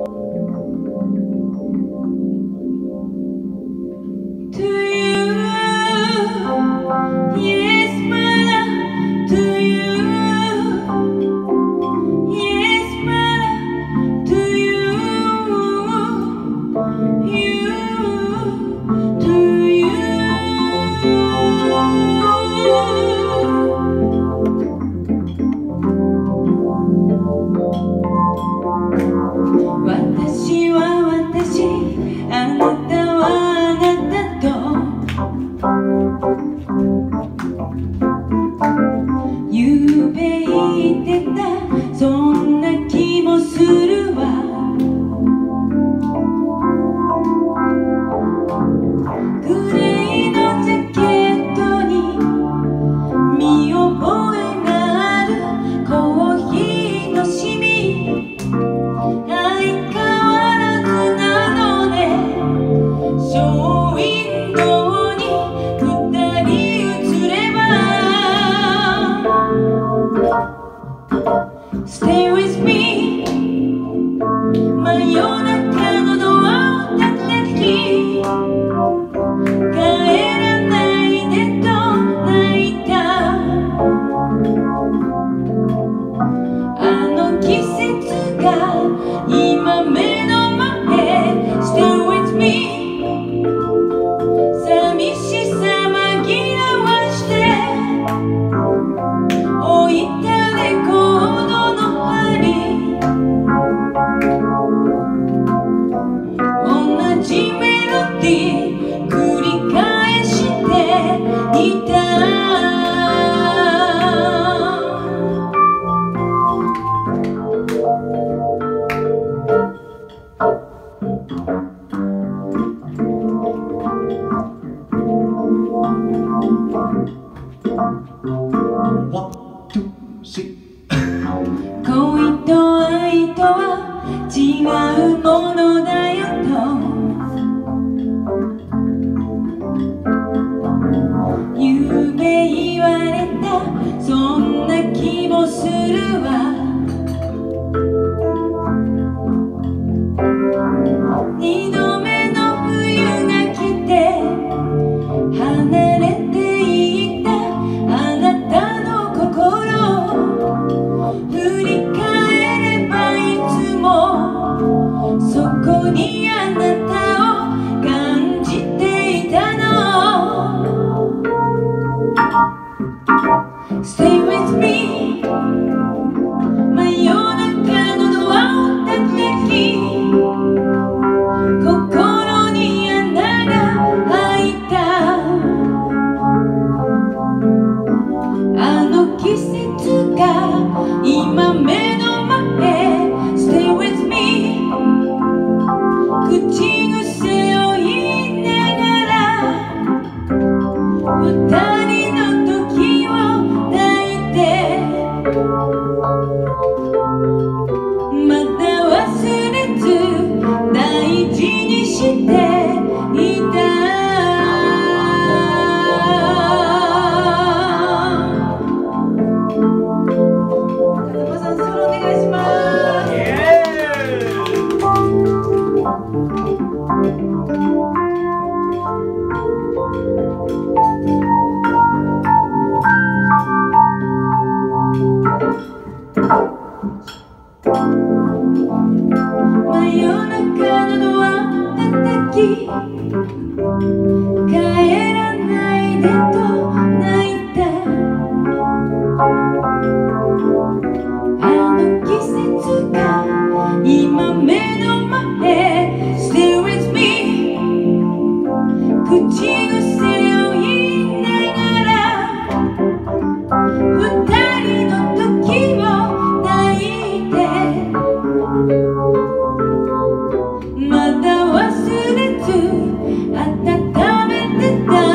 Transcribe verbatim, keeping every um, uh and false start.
私は私、あなたはあなたとゆうべ言ってた、そんな気もするわ。グレーのジャケットに見覚えがあるコーヒーのシミ、相変わらずなのね。ショーウィンドウに二人映れば Stay with me、 真夜中のドアを叩き、帰らないでと泣いた。あの季節が今目の前 Stay with me、 寂しさ紛らわして置いたレコードの針、同じメロディー繰り返していた。恋と愛とは違うものだよとゆうべ言われた、そんな気もするわ。二度目の冬が来て離れていったあなたの心、振り返ればいつもそこにあなたを感じていたの。 Stay with me、 真夜中のドアを叩き、心に穴が開いた。あの季節が今目の前 Stay with me、 口癖を言いながら二人の時を抱いて、まだ忘れず大事にしていた。真夜中のドア叩き、帰らないでと泣いた。あの季節が今目の前 Stay with me、 口癖を言いながら二人の時を抱いて、まだ忘れず温めてた。